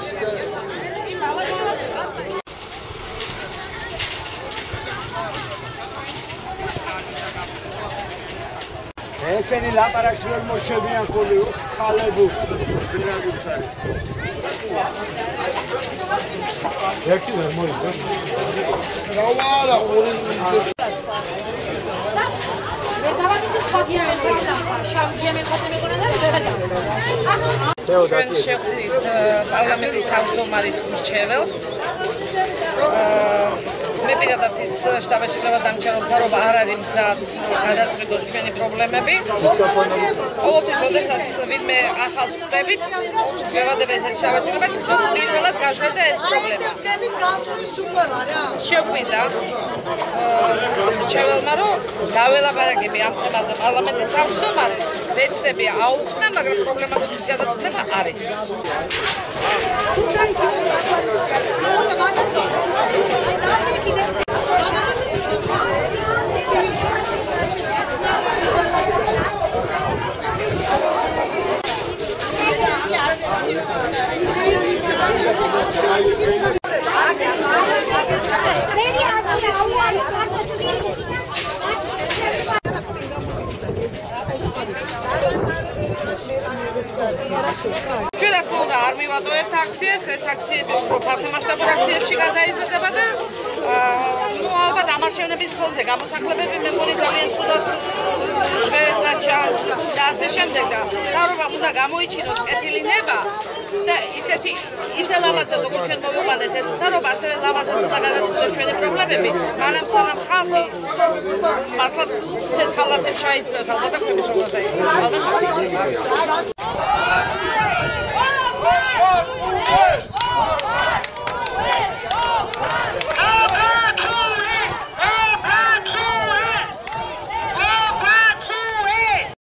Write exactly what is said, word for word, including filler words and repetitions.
ესენი ლაპარაკს ვერ მოჩებიან ხოლმე ხალებუ ბინადებს არის ერთი ვერ მოიგო რა ვარა ორი მე დავაგიწევ სხვაგიანად და შავგიანი ხოთე მეკონა და ვერ ჩვენ შეხვდით პარლამენტის თავმჯდომარის მრჩეველს მე პირადად ის შტაბ-ეჭრება დამჭერ რომ თარობა არ არის მზად გადაწყვეტოს ჩვენი პრობლემები. ყოველთვის როდესაც ვინმე ახალს ხვდებით, ვევადებ ეს შტაბ-ეჭრება თვითონ პირველად გაჟღერდა ეს პრობლემა. ვდგებით გასულის უყველა რა. შეგვიდა მრჩეველმა რომ დაველაპარაკები ამ თემაზე პარლამენტის თავმჯდომარეს, ვეცდები აუხსნა, მაგრამ პრობლემების გადაწყვეტა არ იცის. Ჩვენ თქმა უნდა არ მივატოვებთ აქციებს, ეს აქციები უფრო ფართომასშტაბურ აქციებში გადაიზრდება და ნუ ალბათ ამარჩევნების ფონზე გამოსახლებები მე მგონი ძალიან ცუდად შეესაჩა და ასე შემდეგ და თავრობამ უნდა გამოიჩინოს კეთილი ნება და ისეთი ისე ლამაზად როგორც ჩვენ მოვიყვანეთ ეს თავრობა ასევე ლამაზად უნდა გადაწყვეტოს ჩვენი პრობლემები მანამ სანამ ხალხი მართლა თეთრ ხალათებს შეიცავს ალბათ და ქვების რომელსაც დაიწყებს ალბათ